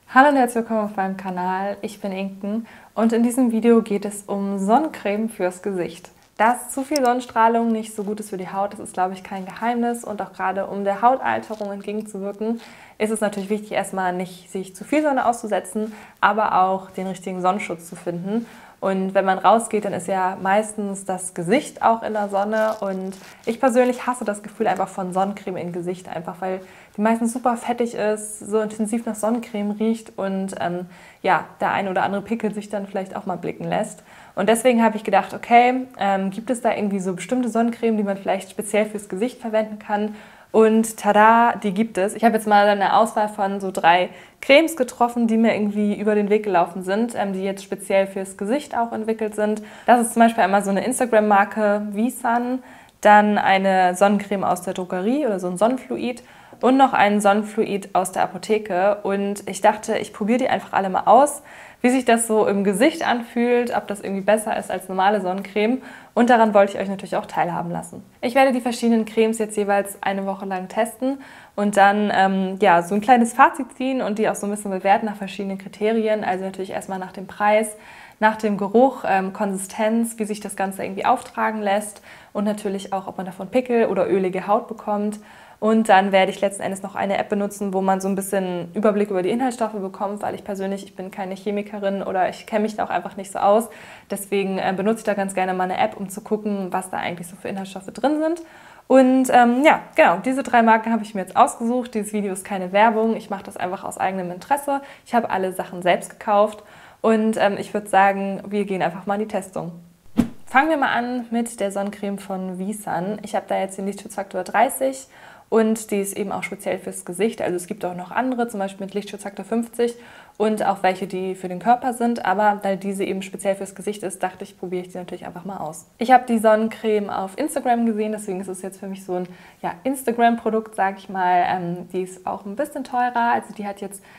Hallo und herzlich willkommen auf meinem Kanal. Ich bin Inken und in diesem Video geht es um Sonnencreme fürs Gesicht. Dass zu viel Sonnenstrahlung nicht so gut ist für die Haut, das ist, glaube ich, kein Geheimnis. Und auch gerade um der Hautalterung entgegenzuwirken, ist es natürlich wichtig, erstmal nicht sich zu viel Sonne auszusetzen, aber auch den richtigen Sonnenschutz zu finden. Und wenn man rausgeht, dann ist ja meistens das Gesicht auch in der Sonne. Und ich persönlich hasse das Gefühl einfach von Sonnencreme im Gesicht, einfach weil die meistens super fettig ist, so intensiv nach Sonnencreme riecht und ja, der eine oder andere Pickel sich dann vielleicht auch mal blicken lässt. Und deswegen habe ich gedacht, okay, gibt es da irgendwie so bestimmte Sonnencreme, die man vielleicht speziell fürs Gesicht verwenden kann? Und tada, die gibt es. Ich habe jetzt mal eine Auswahl von so 3 Cremes getroffen, die mir irgendwie über den Weg gelaufen sind, die jetzt speziell fürs Gesicht auch entwickelt sind. Das ist zum Beispiel einmal so eine Instagram-Marke Visan, dann eine Sonnencreme aus der Drogerie oder so ein Sonnenfluid und noch einen Sonnenfluid aus der Apotheke. Und ich dachte, ich probiere die einfach alle mal aus, wie sich das so im Gesicht anfühlt, ob das irgendwie besser ist als normale Sonnencreme. Und daran wollte ich euch natürlich auch teilhaben lassen. Ich werde die verschiedenen Cremes jetzt jeweils eine Woche lang testen und dann ja, so ein kleines Fazit ziehen und die auch so ein bisschen bewerten nach verschiedenen Kriterien. Also natürlich erstmal nach dem Preis, nach dem Geruch, Konsistenz, wie sich das Ganze irgendwie auftragen lässt und natürlich auch, ob man davon Pickel oder ölige Haut bekommt. Und dann werde ich letzten Endes noch eine App benutzen, wo man so ein bisschen Überblick über die Inhaltsstoffe bekommt, weil ich bin keine Chemikerin oder ich kenne mich da auch einfach nicht so aus. Deswegen benutze ich da ganz gerne mal eine App, um zu gucken, was da eigentlich so für Inhaltsstoffe drin sind. Und ja, genau, diese 3 Marken habe ich mir jetzt ausgesucht. Dieses Video ist keine Werbung, ich mache das einfach aus eigenem Interesse. Ich habe alle Sachen selbst gekauft und ich würde sagen, wir gehen einfach mal in die Testung. Fangen wir mal an mit der Sonnencreme von Visan. Ich habe da jetzt den Lichtschutzfaktor 30 und die ist eben auch speziell fürs Gesicht. Also es gibt auch noch andere, zum Beispiel mit Lichtschutzfaktor 50 und auch welche, die für den Körper sind. Aber weil diese eben speziell fürs Gesicht ist, dachte ich, probiere ich die natürlich einfach mal aus. Ich habe die Sonnencreme auf Instagram gesehen, deswegen ist es jetzt für mich so ein ja, Instagram-Produkt, sage ich mal. Die ist auch ein bisschen teurer, also die hat jetzt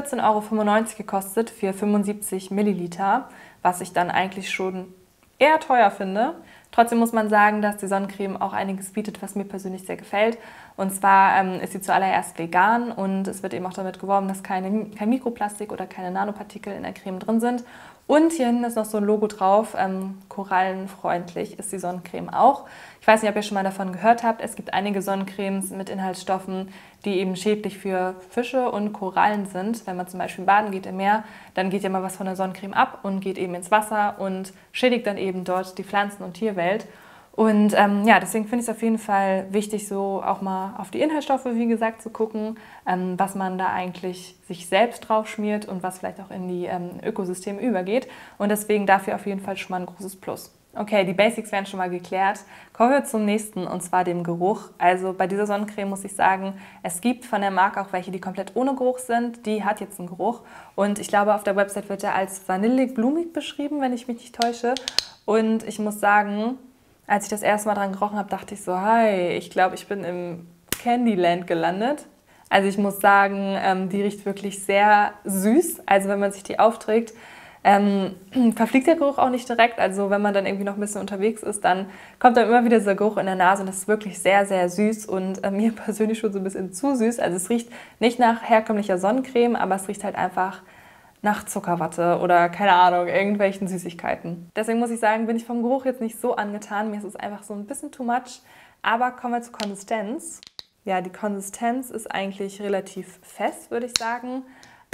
14,95 € gekostet für 75 Milliliter, was ich dann eigentlich schon eher teuer finde. Trotzdem muss man sagen, dass die Sonnencreme auch einiges bietet, was mir persönlich sehr gefällt. Und zwar ist sie zuallererst vegan und es wird eben auch damit geworben, dass kein Mikroplastik oder keine Nanopartikel in der Creme drin sind. Und hier hinten ist noch so ein Logo drauf, korallenfreundlich ist die Sonnencreme auch. Ich weiß nicht, ob ihr schon mal davon gehört habt, es gibt einige Sonnencremes mit Inhaltsstoffen, die eben schädlich für Fische und Korallen sind. Wenn man zum Beispiel baden geht im Meer, dann geht ja mal was von der Sonnencreme ab und geht eben ins Wasser und schädigt dann eben dort die Pflanzen- und Tierwelt. Und ja, deswegen finde ich es auf jeden Fall wichtig, so auch mal auf die Inhaltsstoffe, wie gesagt, zu gucken, was man da eigentlich sich selbst drauf schmiert und was vielleicht auch in die Ökosysteme übergeht. Und deswegen dafür auf jeden Fall schon mal ein großes Plus. Okay, die Basics werden schon mal geklärt. Kommen wir zum nächsten, und zwar dem Geruch. Also bei dieser Sonnencreme muss ich sagen, es gibt von der Marke auch welche, die komplett ohne Geruch sind. Die hat jetzt einen Geruch. Und ich glaube, auf der Website wird er als vanillig-blumig beschrieben, wenn ich mich nicht täusche. Und ich muss sagen, als ich das erste Mal dran gerochen habe, dachte ich so, hi, ich glaube, ich bin im Candyland gelandet. Also ich muss sagen, die riecht wirklich sehr süß. Also wenn man sich die aufträgt, verfliegt der Geruch auch nicht direkt. Also wenn man dann irgendwie noch ein bisschen unterwegs ist, dann kommt dann immer wieder dieser Geruch in der Nase und das ist wirklich sehr, sehr süß und mir persönlich schon so ein bisschen zu süß. Also es riecht nicht nach herkömmlicher Sonnencreme, aber es riecht halt einfach nach Zuckerwatte oder keine Ahnung, irgendwelchen Süßigkeiten. Deswegen muss ich sagen, bin ich vom Geruch jetzt nicht so angetan. Mir ist es einfach so ein bisschen too much. Aber kommen wir zur Konsistenz. Ja, die Konsistenz ist eigentlich relativ fest, würde ich sagen.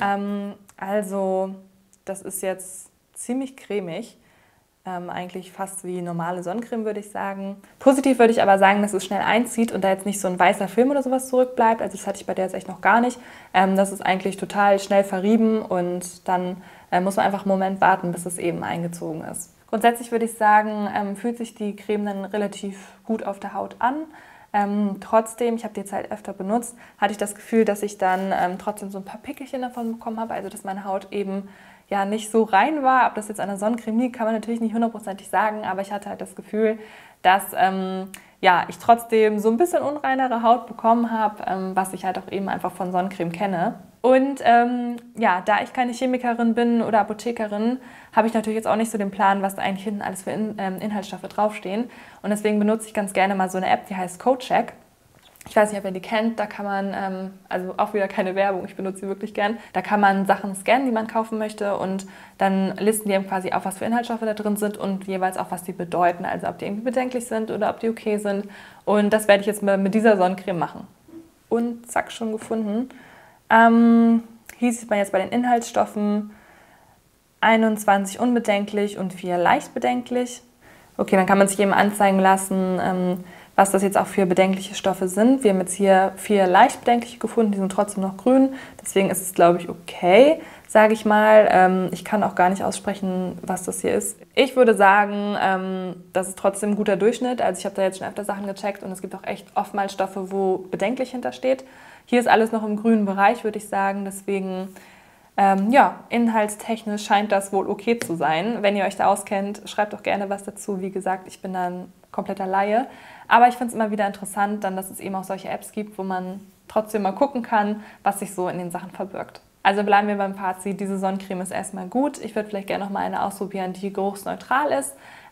Also das ist jetzt ziemlich cremig, eigentlich fast wie normale Sonnencreme, würde ich sagen. Positiv würde ich aber sagen, dass es schnell einzieht und da jetzt nicht so ein weißer Film oder sowas zurückbleibt. Also das hatte ich bei der jetzt echt noch gar nicht. Das ist eigentlich total schnell verrieben und dann muss man einfach einen Moment warten, bis es eben eingezogen ist. Grundsätzlich würde ich sagen, fühlt sich die Creme dann relativ gut auf der Haut an. Trotzdem, ich habe die jetzt halt öfter benutzt, hatte ich das Gefühl, dass ich dann trotzdem so ein paar Pickelchen davon bekommen habe, also dass meine Haut eben ja nicht so rein war. Ob das jetzt an der Sonnencreme liegt, kann man natürlich nicht hundertprozentig sagen, aber ich hatte halt das Gefühl, dass ja, ich trotzdem so ein bisschen unreinere Haut bekommen habe, was ich halt auch eben einfach von Sonnencreme kenne. Und ja, da ich keine Chemikerin bin oder Apothekerin, habe ich natürlich jetzt auch nicht so den Plan, was da eigentlich hinten alles für Inhaltsstoffe draufstehen. Und deswegen benutze ich ganz gerne mal so eine App, die heißt CodeCheck. Ich weiß nicht, ob ihr die kennt, da kann man, also auch wieder keine Werbung, ich benutze sie wirklich gern, da kann man Sachen scannen, die man kaufen möchte und dann listen die eben quasi auf, was für Inhaltsstoffe da drin sind und jeweils auch, was die bedeuten, also ob die irgendwie bedenklich sind oder ob die okay sind. Und das werde ich jetzt mit dieser Sonnencreme machen. Und zack, schon gefunden. Hier sieht man jetzt bei den Inhaltsstoffen 21 unbedenklich und 4 leicht bedenklich. Okay, dann kann man sich eben anzeigen lassen, was das jetzt auch für bedenkliche Stoffe sind. Wir haben jetzt hier 4 leicht bedenkliche gefunden, die sind trotzdem noch grün. Deswegen ist es, glaube ich, okay, sage ich mal. Ich kann auch gar nicht aussprechen, was das hier ist. Ich würde sagen, das ist trotzdem ein guter Durchschnitt. Also ich habe da jetzt schon öfter Sachen gecheckt und es gibt auch echt oftmals Stoffe, wo bedenklich hintersteht. Hier ist alles noch im grünen Bereich, würde ich sagen. Deswegen, ja, inhaltstechnisch scheint das wohl okay zu sein. Wenn ihr euch da auskennt, schreibt doch gerne was dazu. Wie gesagt, ich bin da ein kompletter Laie. Aber ich finde es immer wieder interessant, dann, dass es eben auch solche Apps gibt, wo man trotzdem mal gucken kann, was sich so in den Sachen verbirgt. Also bleiben wir beim Fazit, diese Sonnencreme ist erstmal gut. Ich würde vielleicht gerne noch mal eine ausprobieren, die geruchsneutral ist.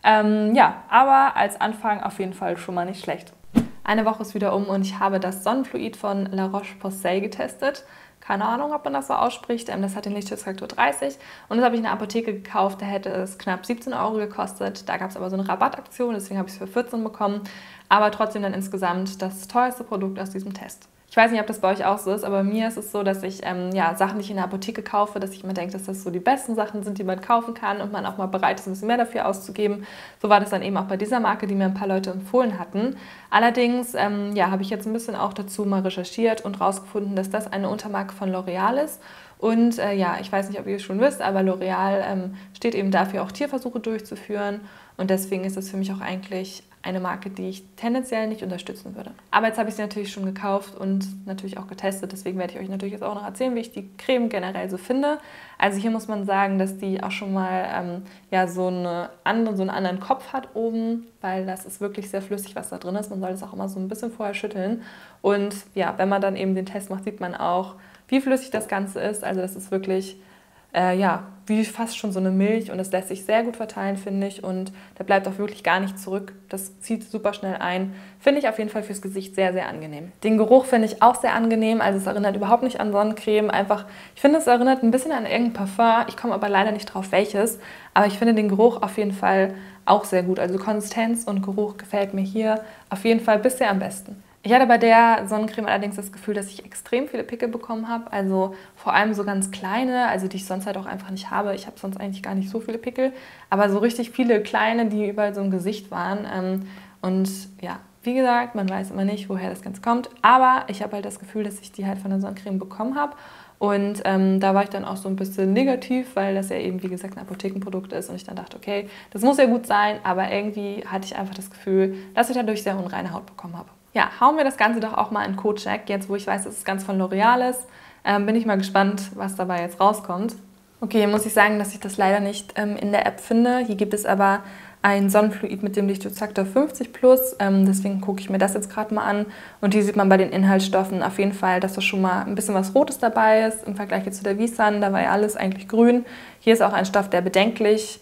Ja, aber als Anfang auf jeden Fall schon mal nicht schlecht. Eine Woche ist wieder um und ich habe das Sonnenfluid von La Roche-Posay getestet. Keine Ahnung, ob man das so ausspricht. Das hat den Lichtschutzfaktor 30 und das habe ich in der Apotheke gekauft. Da hätte es knapp 17 € gekostet. Da gab es aber so eine Rabattaktion, deswegen habe ich es für 14 bekommen. Aber trotzdem dann insgesamt das teuerste Produkt aus diesem Test. Ich weiß nicht, ob das bei euch auch so ist, aber bei mir ist es so, dass ich ja, Sachen, die ich in der Apotheke kaufe, dass ich immer denke, dass das so die besten Sachen sind, die man kaufen kann und man auch mal bereit ist, ein bisschen mehr dafür auszugeben. So war das dann eben auch bei dieser Marke, die mir ein paar Leute empfohlen hatten. Allerdings ja, habe ich jetzt ein bisschen auch dazu mal recherchiert und rausgefunden, dass das eine Untermarke von L'Oreal ist. Und ja, ich weiß nicht, ob ihr es schon wisst, aber L'Oreal steht eben dafür, auch Tierversuche durchzuführen. Und deswegen ist es für mich auch eigentlich eine Marke, die ich tendenziell nicht unterstützen würde. Aber jetzt habe ich sie natürlich schon gekauft und natürlich auch getestet. Deswegen werde ich euch natürlich jetzt auch noch erzählen, wie ich die Creme generell so finde. Also hier muss man sagen, dass die auch schon mal ja, so einen anderen Kopf hat oben, weil das ist wirklich sehr flüssig, was da drin ist. Man soll das auch immer so ein bisschen vorher schütteln. Und ja, wenn man dann eben den Test macht, sieht man auch, wie flüssig das Ganze ist. Also das ist wirklich ja, wie fast schon so eine Milch und das lässt sich sehr gut verteilen, finde ich, und da bleibt auch wirklich gar nicht zurück. Das zieht super schnell ein. Finde ich auf jeden Fall fürs Gesicht sehr, sehr angenehm. Den Geruch finde ich auch sehr angenehm, also es erinnert überhaupt nicht an Sonnencreme, einfach, ich finde, es erinnert ein bisschen an irgendein Parfum, ich komme aber leider nicht drauf welches, aber ich finde den Geruch auf jeden Fall auch sehr gut, also Konsistenz und Geruch gefällt mir hier auf jeden Fall bisher am besten. Ich hatte bei der Sonnencreme allerdings das Gefühl, dass ich extrem viele Pickel bekommen habe, also vor allem so ganz kleine, also die ich sonst halt auch einfach nicht habe. Ich habe sonst eigentlich gar nicht so viele Pickel, aber so richtig viele kleine, die überall so im Gesicht waren. Und ja, wie gesagt, man weiß immer nicht, woher das Ganze kommt, aber ich habe halt das Gefühl, dass ich die halt von der Sonnencreme bekommen habe. Und da war ich dann auch so ein bisschen negativ, weil das ja eben, wie gesagt, ein Apothekenprodukt ist und ich dann dachte, okay, das muss ja gut sein, aber irgendwie hatte ich einfach das Gefühl, dass ich dadurch sehr unreine Haut bekommen habe. Ja, hauen wir das Ganze doch auch mal in Cocheck. Jetzt, wo ich weiß, dass es ganz von L'Oreal ist, bin ich mal gespannt, was dabei jetzt rauskommt. Okay, hier muss ich sagen, dass ich das leider nicht in der App finde. Hier gibt es aber ein Sonnenfluid mit dem Lichtschutzfaktor 50+. Deswegen gucke ich mir das jetzt gerade mal an. Und hier sieht man bei den Inhaltsstoffen auf jeden Fall, dass da schon mal ein bisschen was Rotes dabei ist. Im Vergleich jetzt zu der Visan, da war ja alles eigentlich grün. Hier ist auch ein Stoff, der bedenklich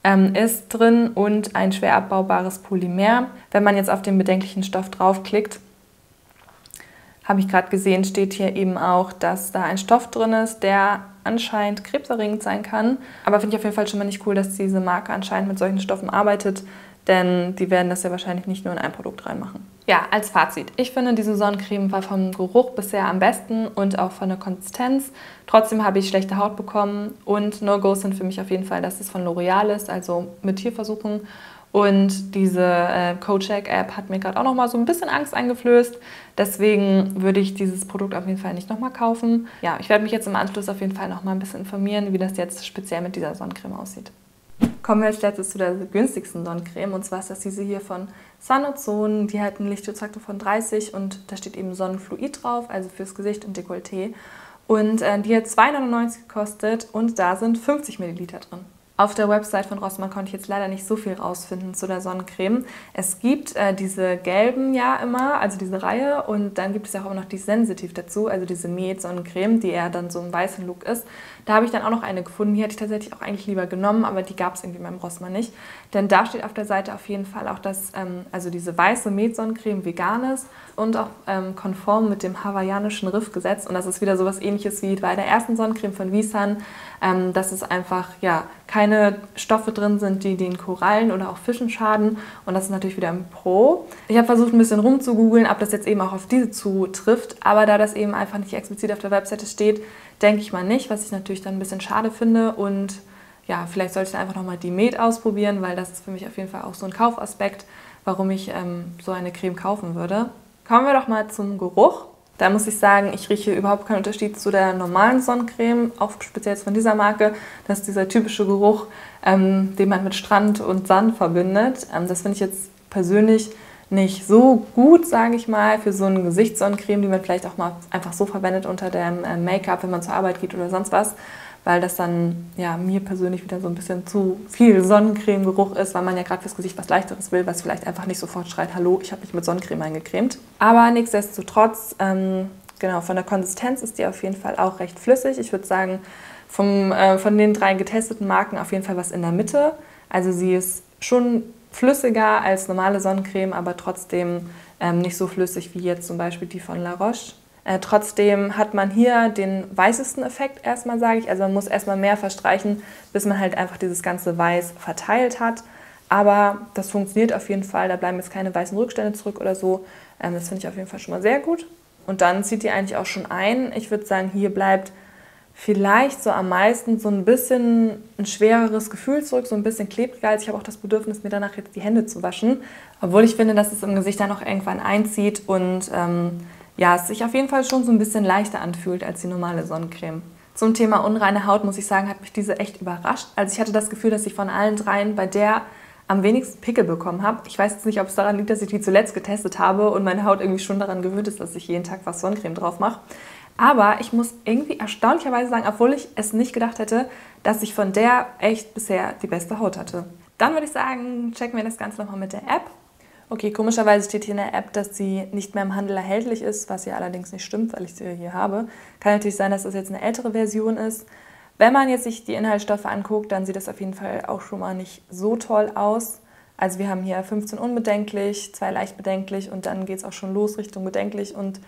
ist drin und ein schwer abbaubares Polymer. Wenn man jetzt auf den bedenklichen Stoff draufklickt, habe ich gerade gesehen, steht hier eben auch, dass da ein Stoff drin ist, der anscheinend krebserregend sein kann. Aber finde ich auf jeden Fall schon mal nicht cool, dass diese Marke anscheinend mit solchen Stoffen arbeitet, denn die werden das ja wahrscheinlich nicht nur in ein Produkt reinmachen. Ja, als Fazit. Ich finde, diese Sonnencreme war vom Geruch bisher am besten und auch von der Konsistenz. Trotzdem habe ich schlechte Haut bekommen und No-Gos sind für mich auf jeden Fall, dass es von L'Oreal ist, also mit Tierversuchen. Und diese Cocheck-App hat mir gerade auch noch mal so ein bisschen Angst eingeflößt. Deswegen würde ich dieses Produkt auf jeden Fall nicht nochmal kaufen. Ja, ich werde mich jetzt im Anschluss auf jeden Fall noch mal ein bisschen informieren, wie das jetzt speziell mit dieser Sonnencreme aussieht. Kommen wir als letztes zu der günstigsten Sonnencreme, und zwar ist das diese hier von Sanozone. Die hat einen Lichtschutzfaktor von 30 und da steht eben Sonnenfluid drauf, also fürs Gesicht und Dekolleté. Und die hat 2,99 € gekostet und da sind 50 Milliliter drin. Auf der Website von Rossmann konnte ich jetzt leider nicht so viel rausfinden zu der Sonnencreme. Es gibt diese gelben ja immer, also diese Reihe, und dann gibt es ja auch immer noch die Sensitive dazu, also diese Met-Sonnencreme, die eher dann so im weißen Look ist. Da habe ich dann auch noch eine gefunden, die hätte ich tatsächlich auch eigentlich lieber genommen, aber die gab es irgendwie beim Rossmann nicht. Denn da steht auf der Seite auf jeden Fall auch, dass also diese weiße Met-Sonnencreme vegan ist und auch konform mit dem hawaiianischen Riffgesetz. Und das ist wieder so was Ähnliches wie bei der ersten Sonnencreme von Visan, dass es einfach ja keine Stoffe drin sind, die den Korallen oder auch Fischen schaden. Und das ist natürlich wieder ein Pro. Ich habe versucht, ein bisschen rumzugoogeln, ob das jetzt eben auch auf diese zutrifft. Aber da das eben einfach nicht explizit auf der Webseite steht, denke ich mal nicht, was ich natürlich dann ein bisschen schade finde. Und ja, vielleicht sollte ich dann einfach nochmal die Met ausprobieren, weil das ist für mich auf jeden Fall auch so ein Kaufaspekt, warum ich so eine Creme kaufen würde. Kommen wir doch mal zum Geruch. Da muss ich sagen, ich rieche überhaupt keinen Unterschied zu der normalen Sonnencreme, auch speziell von dieser Marke. Das ist dieser typische Geruch, den man mit Strand und Sand verbindet. Das finde ich jetzt persönlich nicht so gut, sage ich mal, für so eine Gesichtssonnencreme, die man vielleicht auch mal einfach so verwendet unter dem Make-up, wenn man zur Arbeit geht oder sonst was. Weil das dann ja, mir persönlich wieder so ein bisschen zu viel Sonnencreme-Geruch ist, weil man ja gerade fürs Gesicht was Leichteres will, was vielleicht einfach nicht sofort schreit, hallo, ich habe mich mit Sonnencreme eingecremt. Aber nichtsdestotrotz, genau, von der Konsistenz ist die auf jeden Fall auch recht flüssig. Ich würde sagen, von den 3 getesteten Marken auf jeden Fall was in der Mitte. Also sie ist schon flüssiger als normale Sonnencreme, aber trotzdem nicht so flüssig wie jetzt zum Beispiel die von La Roche. Trotzdem hat man hier den weißesten Effekt erstmal, sage ich. Also man muss erstmal mehr verstreichen, bis man halt einfach dieses ganze Weiß verteilt hat. Aber das funktioniert auf jeden Fall. Da bleiben jetzt keine weißen Rückstände zurück oder so. Das finde ich auf jeden Fall schon mal sehr gut. Und dann zieht die eigentlich auch schon ein. Ich würde sagen, hier bleibt vielleicht so am meisten so ein bisschen ein schwereres Gefühl zurück, so ein bisschen klebriger. Also ich habe auch das Bedürfnis, mir danach jetzt die Hände zu waschen. Obwohl ich finde, dass es im Gesicht dann auch irgendwann einzieht und ja, es sich auf jeden Fall schon so ein bisschen leichter anfühlt als die normale Sonnencreme. Zum Thema unreine Haut muss ich sagen, hat mich diese echt überrascht. Also ich hatte das Gefühl, dass ich von allen 3 bei der am wenigsten Pickel bekommen habe. Ich weiß jetzt nicht, ob es daran liegt, dass ich die zuletzt getestet habe und meine Haut irgendwie schon daran gewöhnt ist, dass ich jeden Tag was Sonnencreme drauf mache. Aber ich muss irgendwie erstaunlicherweise sagen, obwohl ich es nicht gedacht hätte, dass ich von der echt bisher die beste Haut hatte. Dann würde ich sagen, checken wir das Ganze nochmal mit der App. Okay, komischerweise steht hier in der App, dass sie nicht mehr im Handel erhältlich ist, was ja allerdings nicht stimmt, weil ich sie hier habe. Kann natürlich sein, dass das jetzt eine ältere Version ist. Wenn man jetzt sich die Inhaltsstoffe anguckt, dann sieht das auf jeden Fall auch schon mal nicht so toll aus. Also wir haben hier 15 unbedenklich, 2 leicht bedenklich und dann geht es auch schon los Richtung bedenklich und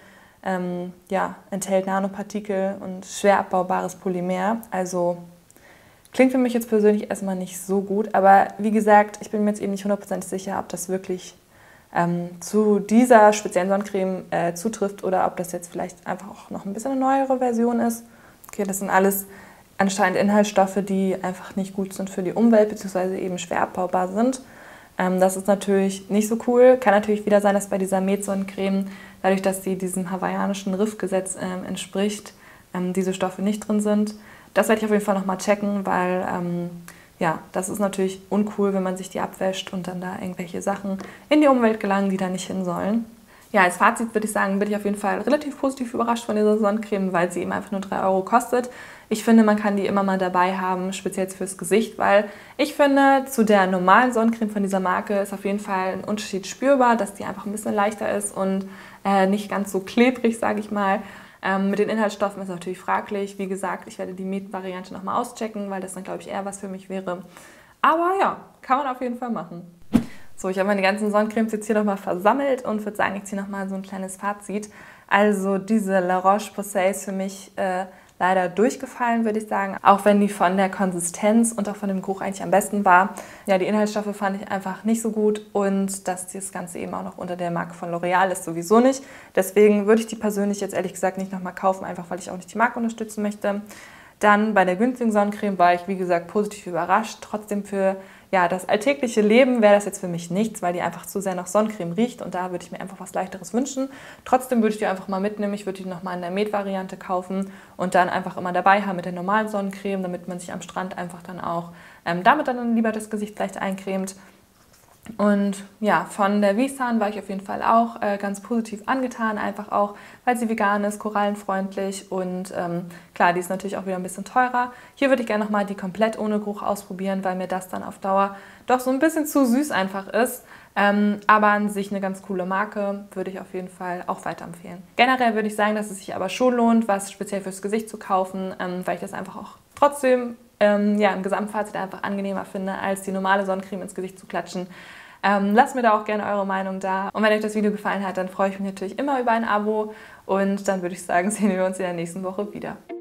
ja, enthält Nanopartikel und schwer abbaubares Polymer. Also klingt für mich jetzt persönlich erstmal nicht so gut, aber wie gesagt, ich bin mir jetzt eben nicht 100% sicher, ob das wirklich zu dieser speziellen Sonnencreme zutrifft oder ob das jetzt vielleicht einfach auch noch ein bisschen eine neuere Version ist. Okay, das sind alles anscheinend Inhaltsstoffe, die einfach nicht gut sind für die Umwelt bzw. eben schwer abbaubar sind. Das ist natürlich nicht so cool. Kann natürlich wieder sein, dass bei dieser Met-Sonnencreme, dadurch, dass sie diesem hawaiianischen Riffgesetz entspricht, diese Stoffe nicht drin sind. Das werde ich auf jeden Fall nochmal checken, weil ja, das ist natürlich uncool, wenn man sich die abwäscht und dann da irgendwelche Sachen in die Umwelt gelangen, die da nicht hin sollen. Ja, als Fazit würde ich sagen, bin ich auf jeden Fall relativ positiv überrascht von dieser Sonnencreme, weil sie eben einfach nur 3 € kostet. Ich finde, man kann die immer mal dabei haben, speziell fürs Gesicht, weil ich finde, zu der normalen Sonnencreme von dieser Marke ist auf jeden Fall ein Unterschied spürbar, dass die einfach ein bisschen leichter ist und nicht ganz so klebrig, sage ich mal. Mit den Inhaltsstoffen ist natürlich fraglich. Wie gesagt, ich werde die Met-Variante nochmal auschecken, weil das dann, glaube ich, eher was für mich wäre. Aber ja, kann man auf jeden Fall machen. So, ich habe meine ganzen Sonnencremes jetzt hier nochmal versammelt und würde sagen, ich ziehe nochmal so ein kleines Fazit. Also diese La Roche-Posay ist für mich leider durchgefallen, würde ich sagen. Auch wenn die von der Konsistenz und auch von dem Geruch eigentlich am besten war. Ja, die Inhaltsstoffe fand ich einfach nicht so gut und dass das Ganze eben auch noch unter der Marke von L'Oreal ist, sowieso nicht. Deswegen würde ich die persönlich jetzt ehrlich gesagt nicht nochmal kaufen, einfach weil ich auch nicht die Marke unterstützen möchte. Dann bei der günstigen Sonnencreme war ich, wie gesagt, positiv überrascht. Trotzdem für ja, das alltägliche Leben wäre das jetzt für mich nichts, weil die einfach zu sehr nach Sonnencreme riecht und da würde ich mir einfach was Leichteres wünschen. Trotzdem würde ich die einfach mal mitnehmen. Ich würde die nochmal in der Met-Variante kaufen und dann einfach immer dabei haben mit der normalen Sonnencreme, damit man sich am Strand einfach dann auch damit dann lieber das Gesicht vielleicht eincremt. Und ja, von der Wiestan war ich auf jeden Fall auch ganz positiv angetan, einfach auch, weil sie vegan ist, korallenfreundlich und klar, die ist natürlich auch wieder ein bisschen teurer. Hier würde ich gerne nochmal die komplett ohne Geruch ausprobieren, weil mir das dann auf Dauer doch so ein bisschen zu süß einfach ist. Aber an sich eine ganz coole Marke, würde ich auf jeden Fall auch weiterempfehlen. Generell würde ich sagen, dass es sich aber schon lohnt, was speziell fürs Gesicht zu kaufen, weil ich das einfach auch trotzdem ja, im Gesamtfazit einfach angenehmer finde, als die normale Sonnencreme ins Gesicht zu klatschen. Lasst mir da auch gerne eure Meinung da. Und wenn euch das Video gefallen hat, dann freue ich mich natürlich immer über ein Abo. Und dann würde ich sagen, sehen wir uns in der nächsten Woche wieder.